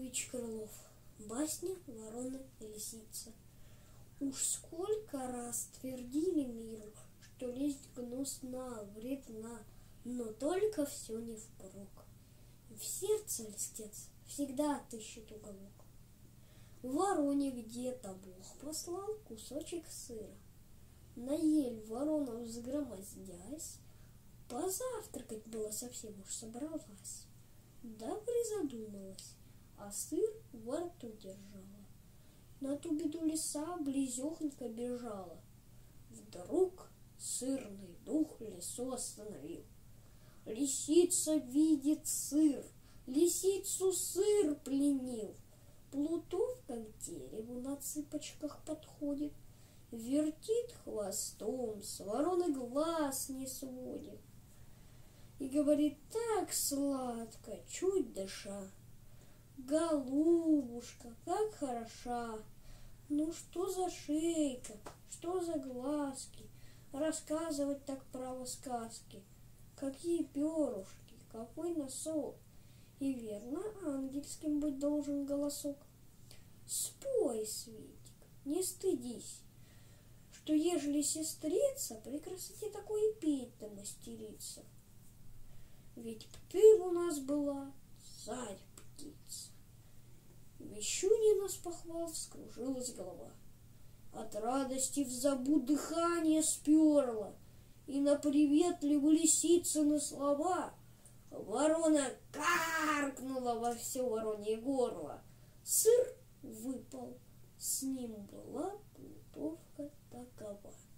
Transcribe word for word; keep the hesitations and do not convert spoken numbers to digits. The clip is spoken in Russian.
Иванович Крылов. Басня «Ворона и лисица». Уж сколько раз твердили миру, что лесть гнусна, вредна, но только все не впрок. В сердце льстец всегда отыщет уголок. Вороне где-то Бог послал кусочек сыра. На ель ворона взгромоздясь, позавтракать было совсем уж собралась. Да призадумалась, а сыр во рту держала. На ту беду лиса близехонько бежала. Вдруг сырный дух лису остановил. Лисица видит сыр, лисицу сыр пленил. Плутовка к дереву на цыпочках подходит, вертит хвостом, с вороны глаз не сводит. И говорит так сладко, чуть дыша: голубушка, как хороша! Ну что за шейка, что за глазки, рассказывать так право сказки. Какие перышки, какой носок, и верно ангельским быть должен голосок. Спой, Светик, не стыдись, что ежели сестрица при красоте такой и петь-то мастерица. Ведь ты у нас была царь-птица. Вещунья нас похвал, вскружилась голова. От радости в забу дыхание сперла, и на приветливые лисицыны слова ворона каркнула во все воронье горло. Сыр выпал, с ним была плутовка такова.